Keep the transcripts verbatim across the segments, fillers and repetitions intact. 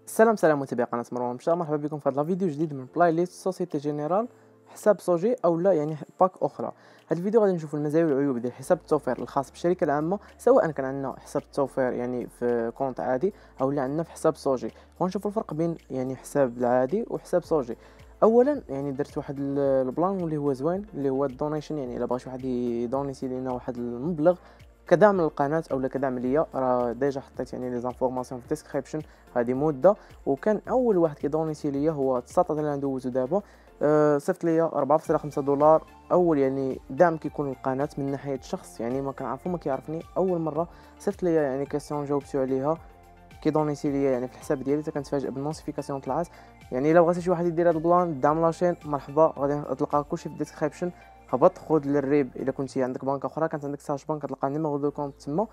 سلام سلام متابعي قناه مروان مشا، مرحبا بكم في هذا الفيديو جديد من بلاي ليست سوسيتي جينيرال حساب سوجي او لا يعني باك اخرى. هذا الفيديو غادي نشوفوا المزايا والعيوب ديال حساب التوفير الخاص بالشركه العامه، سواء كان عندنا حساب التوفير يعني في كونت عادي او لا عندنا في حساب سوجي. ونشوفوا الفرق بين يعني حساب العادي وحساب سوجي. اولا يعني درت واحد البلان اللي هو زوين، اللي هو الدونيشن، يعني الا بغى شي واحد يدونيسي لينا واحد المبلغ كدعم للقناه او كدعم ليا، راه ديجا حطيت يعني لي زانفورماسيون في الديسكريبشن هذه مده. وكان اول واحد كيدونيسي ليا هو السطات اللي ندوزو دابا، أه صيفط ليا أربعة فاصلة خمسة دولار. اول يعني دعم كيكون للقناه من ناحيه شخص يعني ما كنعرفو ما كيعرفني، اول مره صيفط ليا يعني كاستيون جاوبتو عليها كيدونيسي ليا يعني في الحساب ديالي، حتى كنتفاجئ بالنوتيفيكاسيون طلعت. يعني الا بغيتي شي واحد يدير هذا البلان دعم لاشين، مرحبا، غادي تلقى كلشي في الديسكريبشن. هبط خذ للريب، الا كنتي عندك بنكه اخرى كانت عندك ساج بنك تلقى نيميرو دو كونت تما.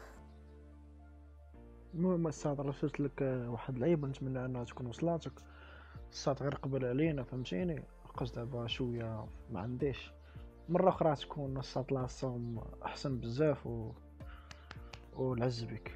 المهم الساعة رسلت لك واحد العيبة نتمنى انها تكون وصلاتك. الساعة غير قبل علينا فهمتيني، لقيت دابا شوية ما عنديش، مرة اخرى تكون الساعة لاصهم احسن بزاف و والعز بك.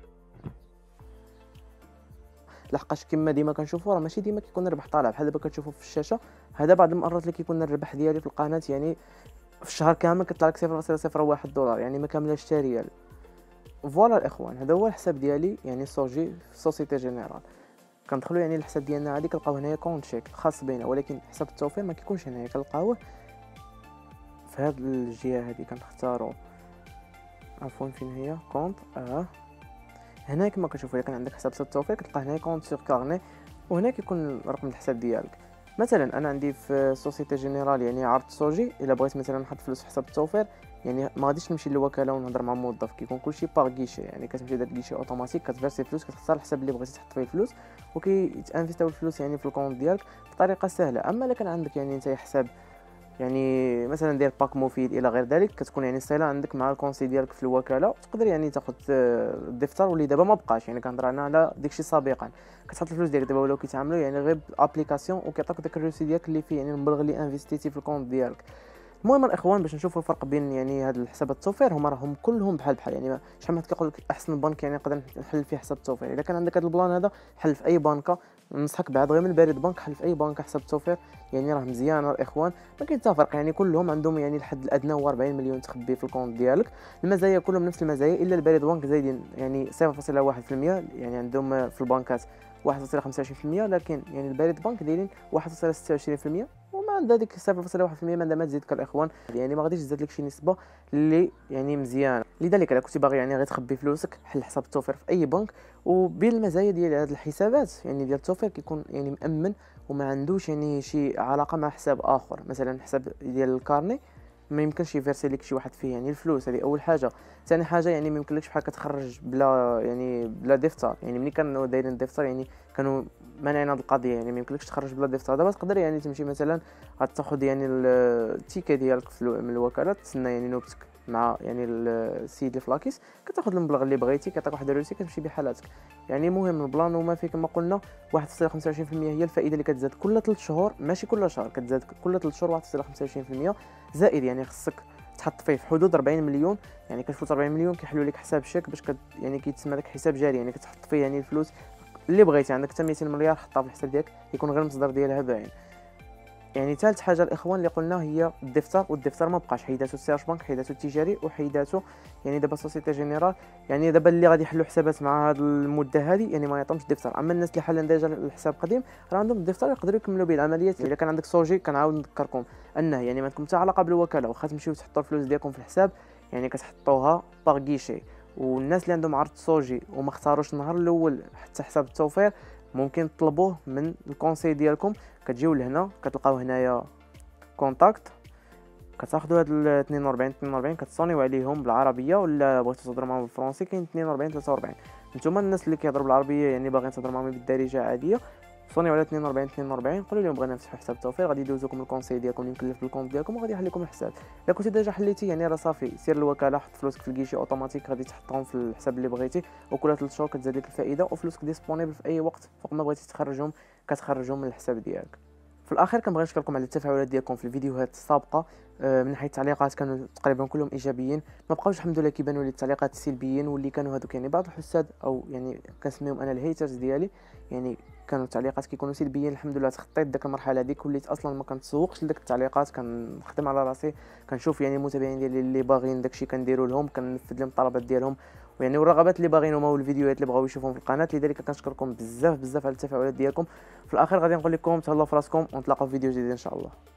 لحقاش كما ديما كنشوفوا راه ماشي ديما كيكون الربح طالع بحال دابا كتشوفوا في الشاشه. هذا بعض المرات اللي كيكون الربح ديالي في القناه يعني في الشهر كامل كيطلع لك صفر فاصلة صفر واحد دولار، يعني ما كاملاش حتى ريال. فوالا الاخوان، هذا هو الحساب ديالي يعني سوجي في سوسيتي جينيرال. كندخلوا يعني الحساب ديالنا عادي كنلقاو هنايا كونت شيك خاص بينا، ولكن حساب التوفير ما كيكونش هنايا، كنلقاوه في هاد الجهه هذه. كنختاروا عفوا فين هي كونت اه هنا كما كتشوفوا كان عندك حساب التوفير كتلقى هنا كونت سور كارني، وهنا كيكون رقم الحساب ديالك. مثلا انا عندي في سوسيتي جينيرال يعني عرض سوجي، الا بغيت مثلا نحط فلوس في حساب التوفير يعني ما غاديش نمشي للوكاله ونهضر مع موظف، كيكون كلشي باغ غيشي، يعني كتمشي داك غيشي اوتوماتيك، كتفيرسي فلوس، كتختار الحساب اللي بغيتي تحط فيه الفلوس وكيتانفيستاو الفلوس يعني في الكونت ديالك بطريقه سهله. اما الا كان عندك يعني انت حساب يعني مثلا دير باك مفيد الى غير ذلك، كتكون يعني الصله عندك مع الكونسي ديالك في الوكاله، تقدر يعني تاخذ الدفتر واللي دابا ما بقاش، يعني كنهضر انا على داكشي سابقا. كتحط الفلوس ديالك دابا ولاو كيتعاملوا يعني غير بالابليكاسيون وكيعطيك داك الروسي ديالك اللي فيه يعني المبلغ اللي انفستيتي في الكونت ديالك. المهم الاخوان باش نشوفوا الفرق بين يعني هاد الحسابات التوفير، هما راهم كلهم بحال بحال، يعني شحال ما كيقول لك احسن بنك يعني نقدر نحل فيه حساب التوفير. اذا كان عندك هاد البلان هذا حل في اي بنكه، ننصحك بعد غير من البريد بنك حل في اي بنكه حساب التوفير، يعني راه مزيان الاخوان. ما كاين حتى فرق، يعني كلهم عندهم يعني الحد الادنى هو أربعين مليون تخبي في الكونت ديالك. المزايا كلهم نفس المزايا، الا البريد بنك زايدين يعني صفر فاصلة واحد بالمية، يعني عندهم في البنكات واحد فاصلة خمسة وعشرين بالمية، لكن يعني البريد بنك دايرين واحد فاصلة ستة وعشرين بالمية. وما عند هذيك صفر فاصلة واحد بالمية ما عندها ما تزيدك الاخوان، يعني ما غاديش تزاد لك شي نسبه اللي يعني مزيانه. لذلك الا كنتي باغي يعني غير تخبي فلوسك حل حساب التوفير في اي بنك. وبالمزايا ديال هاد الحسابات يعني ديال التوفير كيكون يعني مامن وما عندوش يعني شي علاقه مع حساب اخر. مثلا حساب ديال الكارني ما يمكنش يفيرسي لك شي واحد فيه يعني الفلوس، هذه اول حاجه. ثاني حاجه يعني ما يمكنلكش بحال كتخرج بلا يعني بلا دفتر، يعني ملي كانوا دايرين دفتر يعني كانوا مانعين هذه القضيه، يعني ما يمكنلكش تخرج بلا دفتر. دابا تقدر يعني تمشي مثلا غتاخذ يعني التيكه ديالك من الوكاله، تسنى يعني نوبتك مع يعني السيد اللي فلاكيس، كتاخذ المبلغ اللي بغيتي، كيعطيك واحد الروسي كتمشي بحالاتك. يعني مهم البلان وما فيه كما قلنا واحد فاصلة خمسة وعشرين بالمية هي الفائده اللي كتزاد كل ثلاث شهور، ماشي كل شهر، كتزاد كل ثلاث شهور واحد فاصلة خمسة وعشرين بالمية زائد. يعني خصك تحط فيه في حدود أربعين مليون، يعني كتفوت أربعين مليون كيحلوا لك حساب شيك باش كت يعني كيتسمى داك حساب جاري، يعني كتحط فيه يعني الفلوس اللي بغيتي. عندك حتى مئتين مليار حطها في الحساب ديالك يكون غير المصدر ديالها باين. يعني ثالث حاجه الاخوان اللي قلنا هي الدفتر، والدفتر ما بقاش، حيداتو السيرش بنك، حيداتو التجاري، وحيداتو يعني دابا سوسيتي جينيرال. يعني دابا اللي غادي يحلوا حسابات مع هذه المده هذه يعني ما يعطيهمش الدفتر. اما الناس اللي حاليا ديجا الحساب قديم راه عندهم الدفتر يقدروا يكملوا به العمليات. الا كان عندك سوجي كنعاود نذكركم انه يعني ما عندكم حتى علاقه بالوكاله، واخا تمشيو تحطوا الفلوس ديالكم في الحساب يعني كتحطوها باغ غيشي. والناس اللي عندهم عرض سوجي وما اختاروش النهار الاول حتى حساب التوفير ممكن تطلبوه من الكونسي ديالكم. كتجيو لهنا كتلقاو هنايا كونتاكت، كتاخذوا هاد ال اثنين وأربعين اثنين وأربعين كتصونيو عليهم بالعربيه، ولا بغيتو تهضروا معاهم بالفرنسي كاين اثنين وأربعين ثلاثة وأربعين. نتوما الناس اللي كيهضروا بالعربيه يعني باغيين تهضروا معاهم بالدارجه عاديه، صونيو على اثنين وأربعين اثنين وأربعين، قولوا لهم بغينا نفتحوا حساب التوفير، غادي يدوزوكم الكونسي ديالكم اللي مكلف بالكونت ديالكم وغادي يحل لكم الحساب. الا كنتي ديجا حليتي يعني راه صافي، سير للوكاله حط فلوسك في الكيشي اوتوماتيك، غادي تحطهم في الحساب اللي بغيتي، وكل ثلاث شهور كتزاد لك الفائده وفلوسك ديسپونيبل في اي وقت فوق ما بغيتي تخرجهم كتخرجهم من الحساب ديالك. في الاخير كنبغي نشكركم على التفاعلات ديالكم في الفيديوهات السابقه. من حيث التعليقات كانوا تقريبا كلهم ايجابيين، ما بقاوش الحمد لله كيبانوا لي التعليقات السلبيين واللي كانوا هذوك يعني بعض الحساد او يعني كنسميهم انا الهيترز ديالي، يعني كانوا التعليقات كيكونوا سلبيين الحمد لله تخطيت ديك المرحله هذيك، وليت اصلا ما كنتسوقش لديك التعليقات، كنخدم على راسي، كنشوف يعني المتابعين ديالي اللي باغيين داكشي كنديروا لهم، كنفذ لهم الطلبات ديالهم ويعني والرغبات اللي باغيين هما والفيديوهات اللي بغاو يشوفوهم في القناه. لذلك كنشكركم بزاف بزاف على التفاعلات ديالكم. في الاخير غادي نقول لكم تهلاو في راسكم ونتلاقاو في فيديو جديد ان شاء الله.